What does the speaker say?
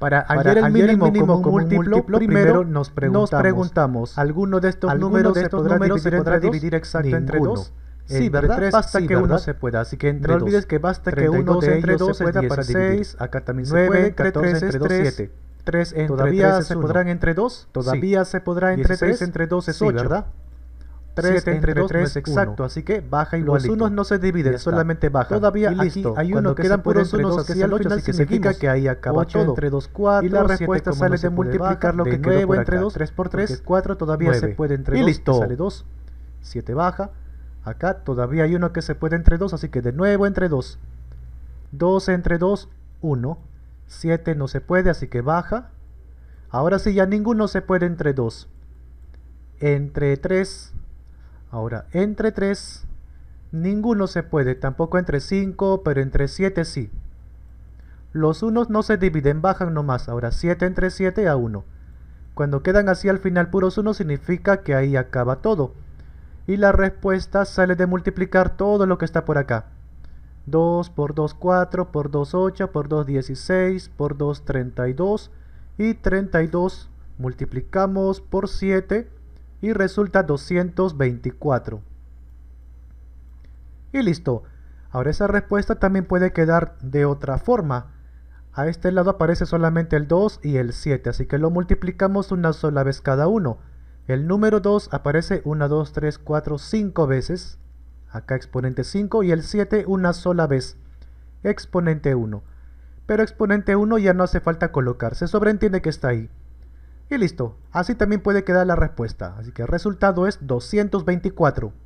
Para hallar el mínimo como un múltiplo, primero nos preguntamos, ¿alguno de estos números se podrá dividir exacto entre 2? Sí, ¿verdad? Basta que uno se pueda, así que entre 2. No olvides que basta que uno de entre 2 se pueda para dividir. Acá también 9 entre 3 es 3. 3 entre ¿todavía 3 se podrán entre 2? Todavía se podrá entre 3 entre 2 es 8, ¿verdad? 3 entre 2 no es exacto, así que baja igualito. Los unos no se dividen, solamente bajan. Todavía y listo. Aquí hay uno que quedan puros unos hacia el 8, así que significa que ahí acaba 8 todo. Entre 2, 4, y la respuesta sale de multiplicar lo que quedó por entre 2, 3 por 3, 4 todavía 9. Se puede entre 2, y listo. Sale 2, 7 baja. Acá todavía hay uno que se puede entre 2, así que de nuevo entre 2. 2 entre 2, 1. 7 no se puede, así que baja. Ahora sí, ya ninguno se puede entre 2. Entre 3. Ahora, entre 3, ninguno se puede, tampoco entre 5, pero entre 7 sí. Los unos no se dividen, bajan nomás. Ahora, 7 entre 7 a 1. Cuando quedan así al final puros 1, significa que ahí acaba todo. Y la respuesta sale de multiplicar todo lo que está por acá. 2 por 2, 4, por 2, 8, por 2, 16, por 2, 32. Y 32 multiplicamos por 7. Y resulta 224. Y listo. Ahora esa respuesta también puede quedar de otra forma. A este lado aparece solamente el 2 y el 7, así que lo multiplicamos una sola vez cada uno. El número 2 aparece 1, 2, 3, 4, 5 veces. Acá exponente 5 y el 7 una sola vez. Exponente 1. Pero exponente 1 ya no hace falta colocar, se sobreentiende que está ahí. Y listo, así también puede quedar la respuesta, así que el resultado es 224.